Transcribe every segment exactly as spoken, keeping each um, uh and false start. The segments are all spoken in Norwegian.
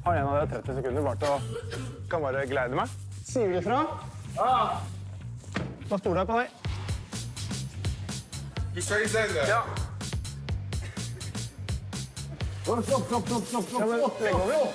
Har en av dere tretti sekunder bare til å kan bare glede meg. Sier du ifra? Ja. Da stoler jeg på deg. Du skal inn den der? Ja. Stopp, stopp, stopp, stopp, stopp, stopp. Ja, men legg over.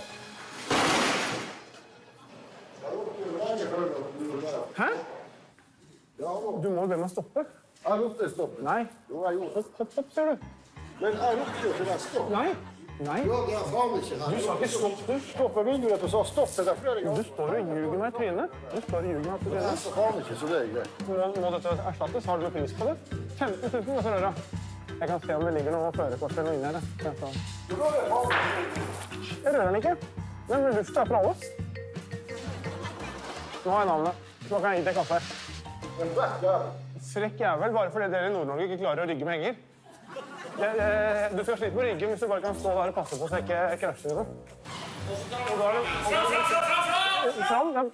Hæ? Du må be meg stoppe. Jeg har gjort det, stopp. Nei. Jo, jeg har gjort det. Hopp, hopp, ser du. Men jeg har gjort det til jeg stopp. Nei. Nei. Ja, det er faen ikke her. Du sa ikke stopp, du. Stopper vinduet og sa stopp til deg flere Du ganger. står og ljuger meg i trynet. Du står og ljuger meg på Det er trynet. så faen ikke, så det er greit. Må, må dette erstattes? Har du pris på det? femten tusen koster døra. Jeg kan se om det ligger noe førerkort eller noe inni her. Jeg rører den ikke. Men lufta er fra alle. Nå har jeg navnet. Nå kan jeg gi deg kaffe. Frekk jævel, bare fordi dere i Nord-Norge ikke klarer å rygge med henger. Jeg, jeg, du skal slite med ryggen hvis du bare kan stå der og passe på så jeg ikke krasjer i det. Og da er det... Fram, fram.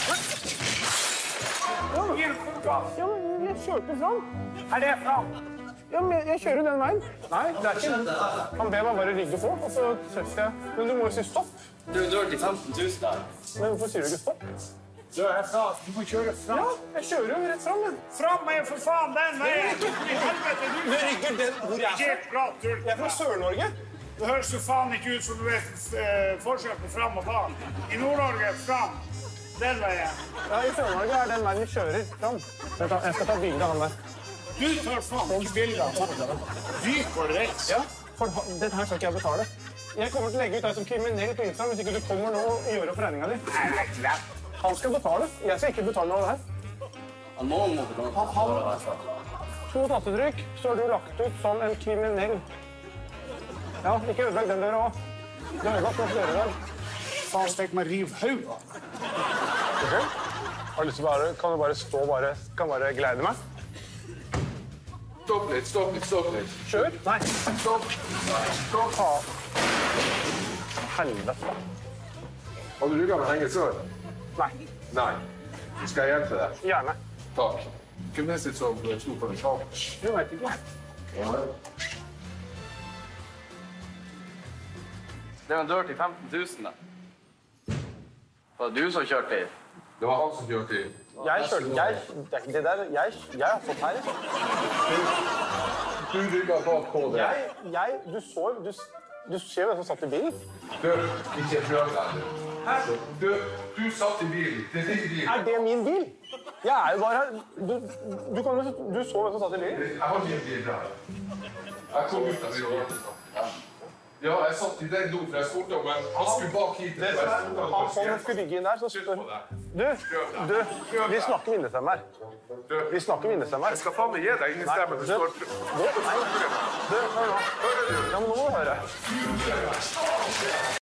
Ja, men jeg kjørte fram. Er det fram? Ja, men jeg kjører den veien. Nei, det er ikke... Han ber meg bare rygge på, og så treffer jeg. Men du må jo si stopp. Du er dør til femten tusen der. Men hvorfor sier du ikke stopp? Du, jeg sa du må kjøre fram. Ja, jeg kjører jo rett fram, men. Fram er for faen den veien! I helvete, du! Du rygger den hvor jeg er fra. Helt klart, tull. Jeg er fra Sør-Norge. Det høres jo faen ikke ut som du vet eh, forskjell på fram og bak. I Nord-Norge, fram. Den veien. Ja, i Sør-Norge er den veien vi kjører fram. Vent da, jeg skal ta bilde av han der. Du tar faen ikke bilder av ham. Vy korrekt. Ja, for ha- dette her skal ikke jeg betale. Jeg kommer til å legge ut deg som kriminell på Instagram hvis ikke du kommer nå og gjør opp regninga di. Nei, det er klart. Han skal betale. Jeg skal ikke betale noe av det her. Han må må betale. To tastetrykk, så er du lagt ut som en kriminell. Ja, ikke ødelegg den døra også. Du har ødelagt nok døra i dag. Faen, stek meg riv høyda. Ok? Har du lyst til å bare, kan du bare stå bare, kan bare glede meg? Stopp litt, stopp litt, stopp litt. Kjør. Nei. Stopp. Stopp. Ta. Helvete. Har du rygget med hengesår? Nei. Nei. Skal jeg hjelpe deg? Gjerne. Takk. Hvem er det som sto for en sak? Du vet ikke. Det er en dør til femten tusen der. Var det du som kjørte i? Det var han som kjørte inn. Jeg kjørte, jeg, det, det der, jeg, jeg har fått her. Du rygget bak på det. Jeg, jeg, du så, du, du ser hvem som satt i bilen. Du, ikke prøv deg. Du, du satt i bilen. Det er din bil. Er det min bil? Jeg er jo bare her. Du, du, kan, jo- du så hvem som satt i bilen? Jeg har min bil der. Jeg kom ut av bilen. Ja, jeg satt i den do, for jeg spurte om en... Han skulle bak hit. Det, han som skulle rygge inn der, så spør... Du, du, vi snakker vindestemme her. Vi snakker vindestemme her. Jeg skal faen meg gi deg ingen stemme. Du, Det står... du, nei, du, hør nå. Ja, men nå må du høre.